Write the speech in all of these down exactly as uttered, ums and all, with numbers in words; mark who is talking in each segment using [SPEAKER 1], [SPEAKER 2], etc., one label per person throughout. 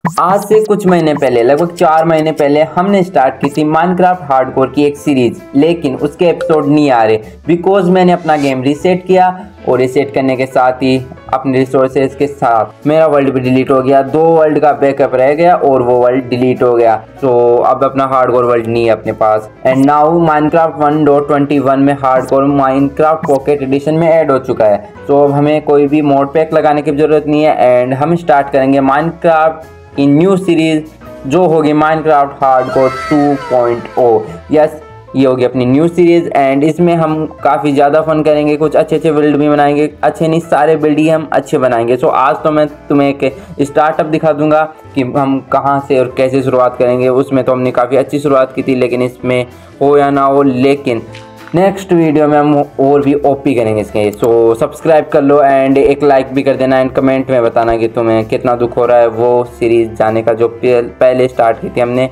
[SPEAKER 1] आज से कुछ महीने पहले, लगभग चार महीने पहले हमने स्टार्ट की थी माइनक्राफ्ट हार्डकोर की एक सीरीज, लेकिन उसके एपिसोड नहीं आ रहे बिकॉज मैंने अपना गेम रीसेट किया और रीसेट करने के साथ ही अपने रिसोर्सेज के साथ मेरा वर्ल्ड भी डिलीट हो गया। दो वर्ल्ड का बैकअप रह गया और वो वर्ल्ड डिलीट हो गया। तो अब अपना हार्डकोर वर्ल्ड नहीं है अपने पास। And now Minecraft one dot twenty one में हार्डकोर माइनक्राफ्ट पॉकेट एडिशन में ऐड हो चुका है। तो अब हमें कोई भी मोड पैक लगाने की जरूरत नहीं है एंड हम स्टार्ट करेंगे माइनक्राफ्ट की न्यू सीरीज जो होगी Minecraft hardcore two point O. Yes, ये होगी अपनी न्यू सीरीज एंड इसमें हम काफ़ी ज़्यादा फन करेंगे, कुछ अच्छे अच्छे बिल्ड भी बनाएंगे। अच्छे नहीं, सारे बिल्ड ही हम अच्छे बनाएंगे। सो आज तो मैं तुम्हें एक स्टार्टअप दिखा दूंगा कि हम कहाँ से और कैसे शुरुआत करेंगे। उसमें तो हमने काफ़ी अच्छी शुरुआत की थी, लेकिन इसमें हो या ना हो, लेकिन नेक्स्ट वीडियो में हम और भी ओपी करेंगे इसके। सो सब्सक्राइब कर लो एंड एक लाइक भी कर देना एंड कमेंट में बताना कि तुम्हें कितना दुख हो रहा है वो सीरीज़ जाने का जो पहले स्टार्ट की थी हमने,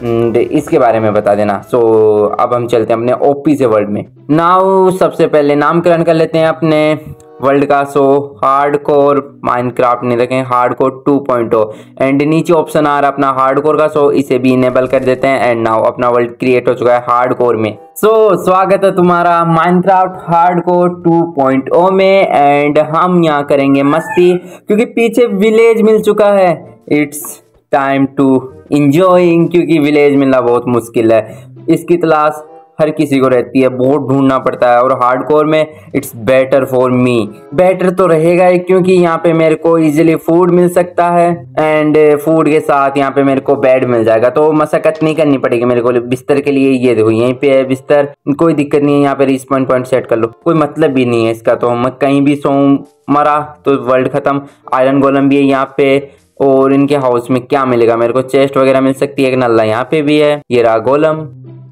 [SPEAKER 1] इसके बारे में बता देना। सो so, अब हम चलते हैं अपने ओपी से वर्ल्ड में। नाउ सबसे पहले नामकरण कर लेते हैं अपने वर्ल्ड का। सो हार्डकोर माइनक्राफ्ट नहीं रखें, hardcore two point O and नीचे ऑप्शन आ रहा है अपना हार्डकोर का। सो so, इसे भी इनेबल कर देते हैं एंड नाउ अपना वर्ल्ड क्रिएट हो चुका है हार्डकोर में। सो so, स्वागत है तुम्हारा Minecraft hardcore two point O में एंड हम यहाँ करेंगे मस्ती क्योंकि पीछे विलेज मिल चुका है। इट्स टाइम टू इंजॉइंग, क्योंकि विलेज मिलना बहुत मुश्किल है। इसकी तलाश हर किसी को रहती है, बहुत ढूंढना पड़ता है और हार्डकोर में it's better for me. Better तो रहेगा ही क्योंकि यहाँ पे मेरे को इजीली फूड मिल सकता है एंड फूड के साथ यहाँ पे मेरे को बेड मिल जाएगा, तो मशक्कत नहीं करनी पड़ेगी मेरे को बिस्तर के लिए। ये देखो यहीं पे है बिस्तर, कोई दिक्कत नहीं है। यहाँ पे रिस्पॉन पॉइंट सेट कर लो, कोई मतलब भी नहीं है इसका। तो मैं कहीं भी सोऊं, मरा तो वर्ल्ड खत्म। आयरन गोलम भी है यहाँ पे और इनके हाउस में क्या मिलेगा मेरे को, चेस्ट वगैरह मिल सकती है। एक नल्ला यहाँ पे भी है, ये रहा गोलम।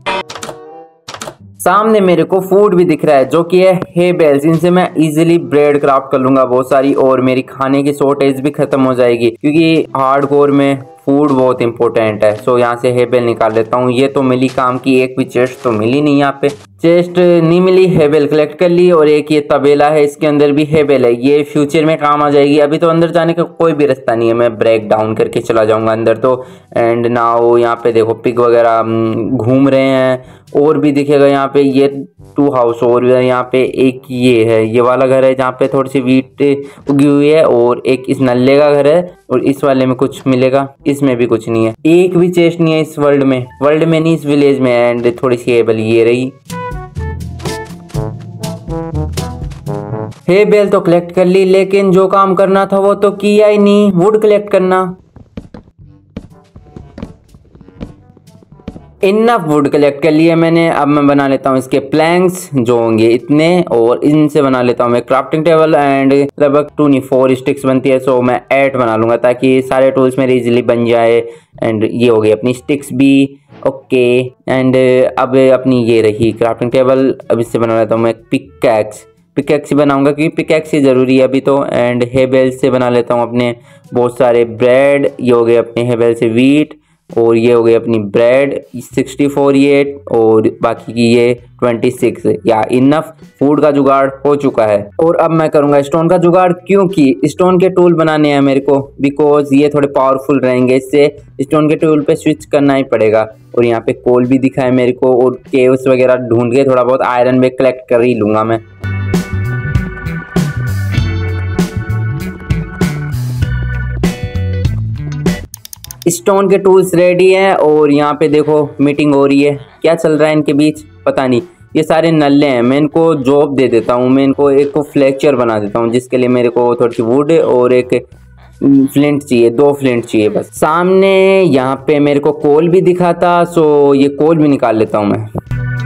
[SPEAKER 1] सामने मेरे को फूड भी दिख रहा है जो कि है हे बेल्स। इनसे मैं इजीली ब्रेड क्राफ्ट कर लूंगा बहुत सारी और मेरी खाने की शॉर्टेज भी खत्म हो जाएगी क्योंकि हार्डकोर में फूड बहुत इंपॉर्टेंट है। सो यहाँ से हेबेल निकाल लेता हूँ। ये तो मिली काम की, एक भी चेस्ट तो मिली नहीं। यहाँ पे चेस्ट नहीं मिली, हेबेल कलेक्ट कर ली। और एक ये तबेला है, इसके अंदर भी हेबेल है, ये फ्यूचर में काम आ जाएगी। अभी तो अंदर जाने का कोई भी रास्ता नहीं है, मैं ब्रेक डाउन करके चला जाऊंगा अंदर तो। एंड नाउ यहाँ पे देखो पिग वगैरह घूम रहे हैं और भी दिखेगा यहाँ पे। ये टू हाउस और यहाँ पे एक ये है, ये वाला घर है जहाँ पे थोड़ी सी वीट उगी हुई है और एक इस नल्ले का घर है और इस वाले में कुछ मिलेगा, इसमें भी कुछ नहीं है। एक भी चेस्ट नहीं है इस वर्ल्ड में, वर्ल्ड में नहीं, इस विलेज में। एंड थोड़ी सी हेबल ये रही। हेबल तो कलेक्ट कर ली, लेकिन जो काम करना था वो तो किया ही नहीं, वुड कलेक्ट करना। इनफ वुड कलेक्ट कर लिए मैंने। अब मैं बना लेता हूँ इसके प्लैंक्स जो होंगे इतने, और इनसे बना लेता हूँ मैं क्राफ्टिंग टेबल एंड लगभग टू नहीं फोर स्टिक्स बनती है। सो मैं एट बना लूँगा ताकि सारे टूल्स मेरे इजीली बन जाए। एंड ये हो गई अपनी स्टिक्स भी, ओके। एंड अब अपनी ये रही क्राफ्टिंग टेबल। अब इससे बना लेता हूँ मैं पिकैक्स। पिकैक्स ही बनाऊंगा क्योंकि पिकैक्स ही ज़रूरी है अभी तो। एंड हेबेल से बना लेता हूँ अपने बहुत सारे ब्रेड। ये हो गए अपने हेबेल से वीट और ये हो गई अपनी ब्रेड सिक्सटी फोर ये और बाकी की ये ट्वेंटी सिक्स। या इनफ फूड का जुगाड़ हो चुका है। और अब मैं करूंगा स्टोन का जुगाड़ क्योंकि स्टोन के टूल बनाने हैं मेरे को, बिकॉज ये थोड़े पावरफुल रहेंगे। इससे स्टोन के टूल पे स्विच करना ही पड़ेगा। और यहाँ पे कोल भी दिखा है मेरे को और केव्स वगैरह ढूंढ के थोड़ा बहुत आयरन भी कलेक्ट कर ही लूंगा मैं। स्टोन के टूल्स रेडी हैं और यहाँ पे देखो मीटिंग हो रही है। क्या चल रहा है इनके बीच पता नहीं। ये सारे नल्ले हैं, मैं इनको जॉब दे देता हूँ। मैं इनको एक को फ्लेक्चर बना देता हूँ जिसके लिए मेरे को थोड़ी सी वुड और एक फ्लिंट चाहिए, दो फ्लिंट चाहिए बस। सामने यहाँ पे मेरे को कोल भी दिखा था, सो ये कोल भी निकाल लेता हूँ मैं।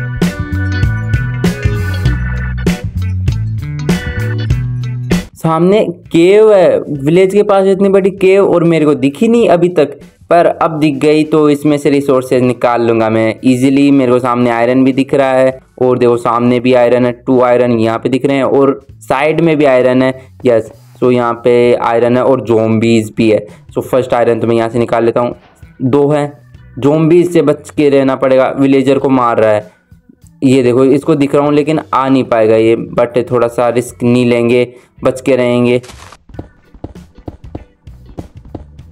[SPEAKER 1] सामने केव है, विलेज के पास इतनी बड़ी केव और मेरे को दिखी नहीं अभी तक, पर अब दिख गई तो इसमें से रिसोर्सेज निकाल लूंगा मैं इजीली। मेरे को सामने आयरन भी दिख रहा है और देखो सामने भी आयरन है, टू आयरन यहाँ पे दिख रहे हैं और साइड में भी आयरन है। यस, सो यहाँ पे आयरन है और जोम्बीज भी है। सो फर्स्ट आयरन तो मैं यहाँ से निकाल लेता हूँ। दो है, जोम्बीज से बच के रहना पड़ेगा, विलेजर को मार रहा है। ये देखो इसको दिख रहा हूँ लेकिन आ नहीं पाएगा ये, बट थोड़ा सा रिस्क नहीं लेंगे, बच के रहेंगे।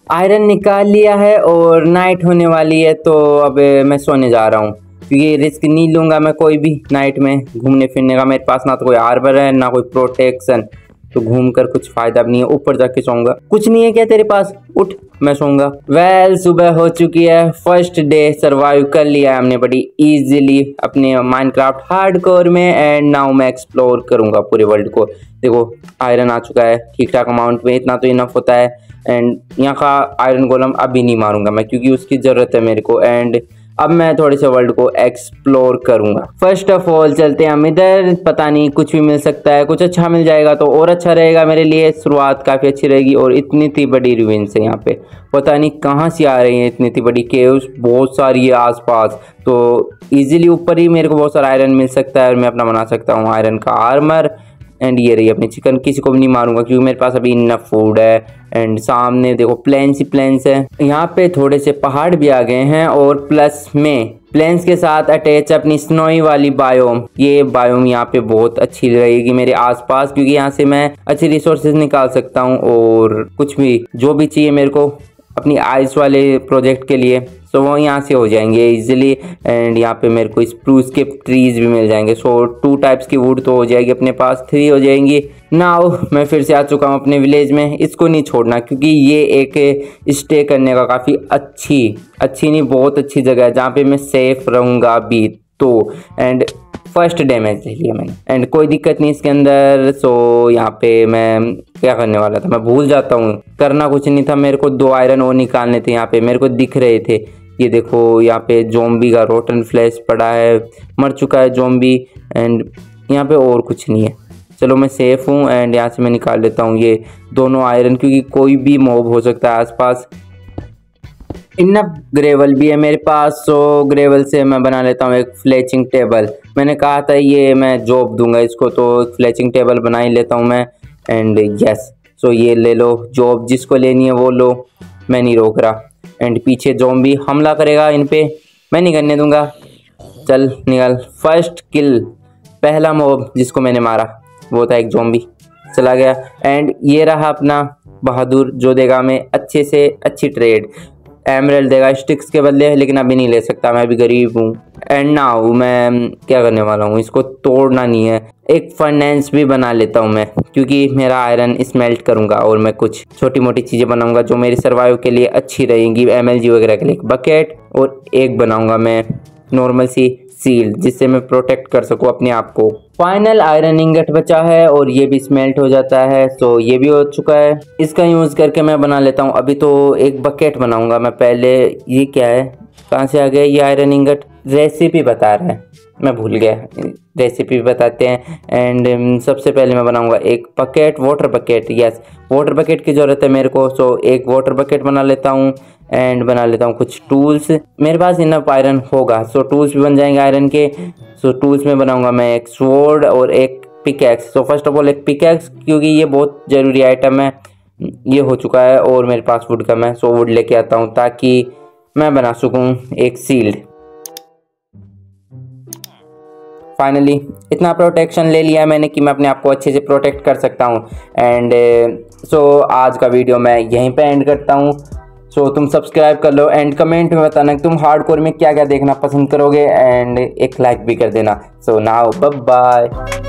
[SPEAKER 1] आयरन निकाल लिया है और नाइट होने वाली है, तो अब मैं सोने जा रहा हूँ क्योंकि रिस्क नहीं लूँगा मैं कोई भी नाइट में घूमने फिरने का। मेरे पास ना तो कोई आर्बर है ना कोई प्रोटेक्शन, तो घूम कर कुछ फायदा भी नहीं है। ऊपर जाके सोऊंगा। कुछ नहीं है क्या तेरे पास? उठ, मैं सोऊंगा। वेल well, सुबह हो चुकी है। फर्स्ट डे सरवाइव कर लिया है हमने बड़ी इजीली अपने माइनक्राफ्ट हार्डकोर में। एंड नाउ मैं एक्सप्लोर करूंगा पूरे वर्ल्ड को। देखो आयरन आ चुका है ठीक ठाक अमाउंट में, इतना तो इनफ होता है। एंड यहाँ का आयरन गोलम अभी नहीं मारूंगा मैं क्योंकि उसकी ज़रूरत है मेरे को। एंड अब मैं थोड़े से वर्ल्ड को एक्सप्लोर करूंगा। फर्स्ट ऑफ ऑल चलते हैं हम इधर, पता नहीं कुछ भी मिल सकता है, कुछ अच्छा मिल जाएगा तो और अच्छा रहेगा मेरे लिए। शुरुआत काफ़ी अच्छी रहेगी। और इतनी इतनी बड़ी रुइंस है यहाँ पे, पता नहीं कहाँ से आ रही है इतनी इतनी बड़ी केव्स, बहुत सारी है आसपास। तो इजीली ऊपर ही मेरे को बहुत सारा आयरन मिल सकता है और मैं अपना बना सकता हूँ आयरन का आर्मर। एंड ये रही अपनी चिकन, किसी को भी नहीं मारूंगा क्योंकि मेरे पास अभी इनफ फूड है। एंड सामने देखो प्लेन्स ही प्लेन्स है। यहाँ पे थोड़े से पहाड़ भी आ गए हैं और प्लस में प्लेन्स के साथ अटैच अपनी स्नोई वाली बायोम। ये बायोम यहाँ पे बहुत अच्छी रहेगी मेरे आसपास क्योंकि यहाँ से मैं अच्छी रिसोर्सेज निकाल सकता हूँ और कुछ भी जो भी चाहिए मेरे को अपनी आइस वाले प्रोजेक्ट के लिए, सो वो यहाँ से हो जाएंगे इजीली। एंड यहाँ पे मेरे को स्प्रूस के ट्रीज भी मिल जाएंगे। सो टू टाइप्स की वुड तो हो जाएगी अपने पास, थ्री हो जाएंगी। नाउ मैं फिर से आ चुका हूँ अपने विलेज में। इसको नहीं छोड़ना क्योंकि ये एक स्टे करने का काफ़ी अच्छी अच्छी नहीं बहुत अच्छी जगह है जहाँ पे मैं सेफ रहूँगा अभी तो। एंड फर्स्ट डैमेज ले लिया मैंने एंड कोई दिक्कत नहीं इसके अंदर। सो यहाँ पे मैं क्या करने वाला था मैं भूल जाता हूँ। करना कुछ नहीं था, मेरे को दो आयरन और निकालने थे। यहाँ पे मेरे को दिख रहे थे, ये देखो यहाँ पे जोम्बी का रोटन फ्लैश पड़ा है, मर चुका है जोम्बी। एंड यहाँ पे और कुछ नहीं है। चलो मैं सेफ हूँ एंड यहाँ से मैं निकाल लेता हूँ ये दोनों आयरन क्योंकि कोई भी मॉब हो सकता है आसपास। इनफ ग्रेवल भी है मेरे पास, सो ग्रेवल से मैं बना लेता हूँ एक फ्लेचिंग टेबल। मैंने कहा था ये मैं जॉब दूंगा इसको, तो एक फ्लेचिंग टेबल बना ही लेता हूँ मैं। एंड यस, सो ये ले लो जॉब, जिसको लेनी है वो लो, मैं नहीं रोक रहा। एंड पीछे ज़ॉम्बी हमला करेगा इन पे, मैं नहीं करने दूंगा। चल निकल। फर्स्ट किल, पहला मॉब जिसको मैंने मारा वो था एक ज़ॉम्बी, चला गया। एंड ये रहा अपना बहादुर जो देगा हमें अच्छे से अच्छी ट्रेड। एमरल्ड देगा स्टिक्स के बदले, लेकिन अभी नहीं ले सकता, मैं अभी गरीब हूँ। एंड नाउ मैं क्या करने वाला हूँ, इसको तोड़ना नहीं है, एक फर्नेस भी बना लेता हूँ मैं क्योंकि मेरा आयरन स्मेल्ट करूँगा और मैं कुछ छोटी मोटी चीज़ें बनाऊँगा जो मेरी सर्वाइव के लिए अच्छी रहेंगी। एमएलजी वगैरह के लिए एक बकेट और एक बनाऊँगा मैं नॉर्मल सी सील्ड जिससे मैं प्रोटेक्ट कर सकूँ अपने आप को। फाइनल आयरन इंगट बचा है और ये भी स्मेल्ट हो जाता है, सो ये भी हो चुका है। इसका यूज़ करके मैं बना लेता हूँ अभी तो एक बकेट बनाऊँगा मैं पहले। ये क्या है, कहाँ से आ गया ये आयरन इंगट? रेसिपी बता रहा है, मैं भूल गया, रेसिपी बताते हैं। एंड सबसे पहले मैं बनाऊंगा एक bucket, water bucket. Yes, water bucket की ज़रूरत है मेरे को, सो एक वाटर बकेट बना लेता हूँ। एंड बना लेता हूँ कुछ टूल्स, मेरे पास इनफ आयरन होगा सो टूल्स भी बन जाएंगे आयरन के। सो टूल्स में बनाऊंगा मैं एक स्वॉर्ड और एक pickaxe. So first of all एक पिकैक्स क्योंकि ये बहुत ज़रूरी आइटम है। ये हो चुका है और मेरे पास वुड कम है, सो वुड लेके आता हूँ ताकि मैं बना सकूँ एक सील्ड। फाइनली इतना प्रोटेक्शन ले लिया मैंने कि मैं अपने आप को अच्छे से प्रोटेक्ट कर सकता हूँ। एंड सो so, आज का वीडियो मैं यहीं पे एंड करता हूँ। सो so, तुम सब्सक्राइब कर लो एंड कमेंट में बताना कि तुम हार्डकोर में क्या क्या देखना पसंद करोगे एंड एक लाइक भी कर देना। So now bye bye.